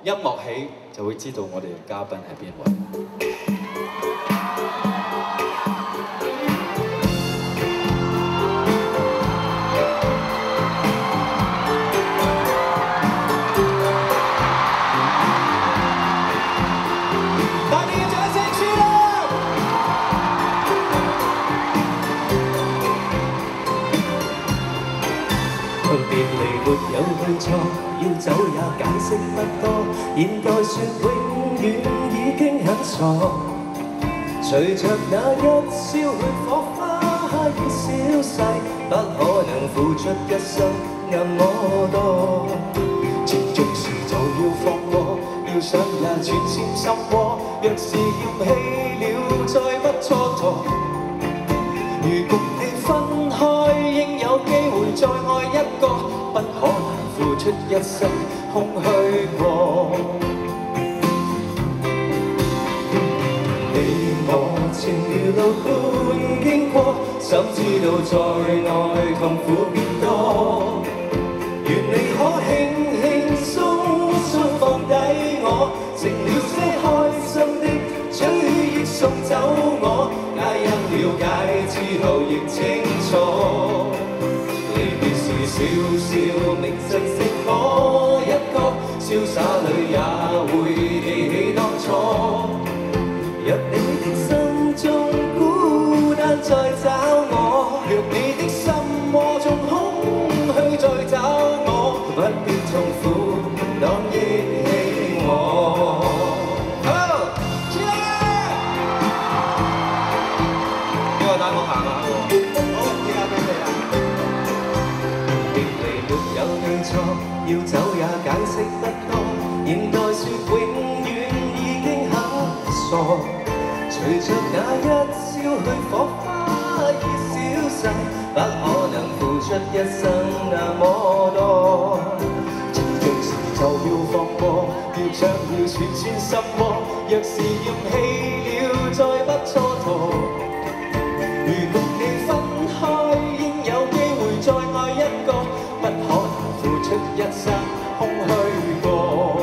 音樂起就會知道我哋嘅嘉賓係邊位。 別離沒有對錯，要走也解釋不多。現代說永遠已經很傻，隨着那一消去火花已消逝，不可能付出一生那麼多。情重時就要放過，要想也全線心窩。若是嫌棄了，再不蹉跎。如共你分開，應有機會再愛一個，不可能付出一生空虛過。你我情如路般經過，怎知道在愛痛苦變多？願你可輕輕鬆鬆放低我，剩了些開心的追憶送走我。 因了解之後亦清楚，離別時笑笑，明晨剩我一個，瀟灑裏也會記起當初。若你的心中孤單再找我，若你的心窩中空虛再找我，不必痛苦，當憶起我。 帶我行下喎，好，依家俾你啦。別離沒有對錯，要走也解釋不多。現代說永遠已經很傻，隨着那一消去火花已消逝，不可能付出一生那麼多。情重時就要放過，要將要全穿心窩。若是嫌棄了，再不蹉跎。 如共你分開，應有機會再愛一個，不可能付出一生空虛過。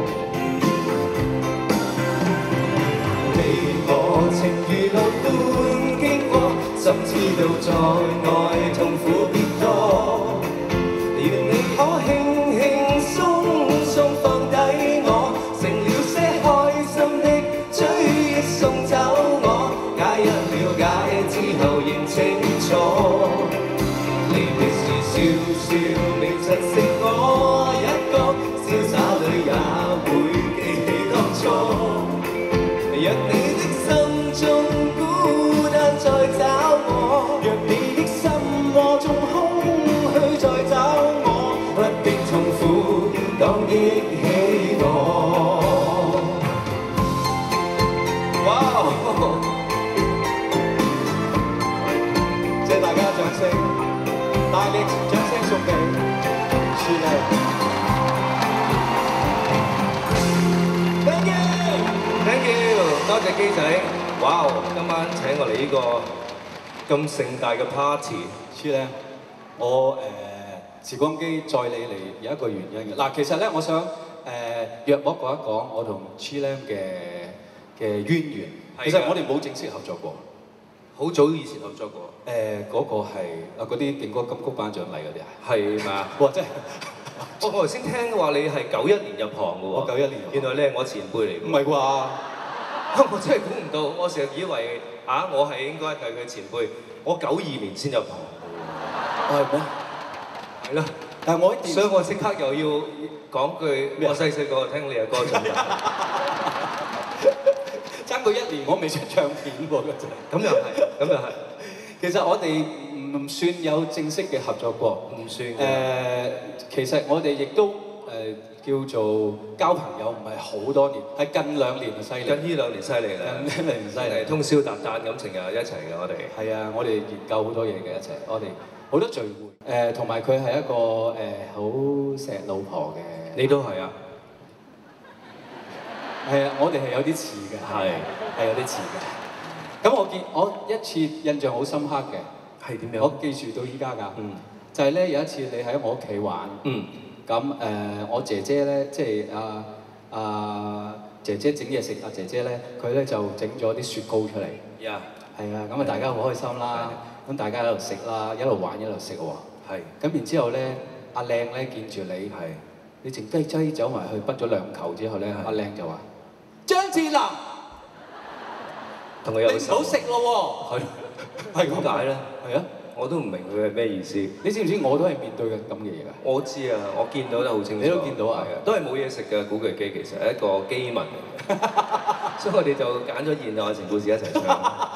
你我情如路般經過，怎知道在愛痛苦變多？願你可輕輕鬆鬆放低我，成了些開心的追憶送走我。 皆因了解之後認清楚，離別時笑笑，明晨剩我一個，瀟灑裏也會記起當初。若你的心中孤單再找我，若你的心窩中空虛再找我，不必痛苦，當憶起我。哇！ 謝大家掌聲，大力掌聲送俾樹麗。Thank you，Thank you， 多謝基仔。哇！今晚請我嚟呢個咁盛大嘅 party， 樹麗，我時光機載你嚟有一個原因嘅。嗱，其實咧，我想約莫講一講我同 Chilam 嘅淵源。其實我哋冇正式合作過。 好早以前合作過， 嗰個係嗰啲勁歌金曲頒獎禮嗰啲啊， 係嘛？ 哇！真係， 我頭先聽話你係91年入行嘅喎， 我91年， 原來你係我前輩嚟嘅， 唔係啩？ 我真係估唔到，我成日以為我係應該係佢前輩，我92年先入行， 係咩？ 係咯， 但係我所以我即刻又要講句，我細個聽你嘅歌長大。 爭過1年，我未出唱片喎嗰陣。 咁又係，咁又係。 其實我哋唔算有正式嘅合作過， 唔算其實我哋亦都叫做交朋友，唔係好多年，係近2年就犀利。 近呢2年犀利啦， 近2年犀利， 通宵達旦咁成日一齊嘅我哋。 係啊，我哋研究好多嘢嘅一齊，我哋好多聚會。同埋佢係一個好錫老婆嘅。 你都係啊？ 係啊，我哋係有啲似嘅，係有啲似嘅。咁我一次印象好深刻嘅， 係點樣？ 我記住到依家㗎。就係咧有一次你喺我屋企玩，咁我姐姐咧即係姐姐整嘢食，姐姐咧佢咧就整咗啲雪糕出嚟。 呀， 係啊，咁啊大家好開心啦，咁大家喺度食啦，一路玩一路食喎。 係。 咁然之後咧，阿靚咧見住你，你靜雞雞走埋去滗咗2球之後咧，阿靚就話：張智霖， 同佢有你唔好食咯喎。係點解咧？ 係啊。 我都唔明佢係咩意思。 你知唔知我都係面對嘅咁嘅嘢㗎？ 我知啊，我見到得好清楚。 你都見到啊？ 係啊，都係冇嘢食嘅古巨基，其實係一個基民嚟嘅，所以我哋就揀咗現代愛情故事一齊唱。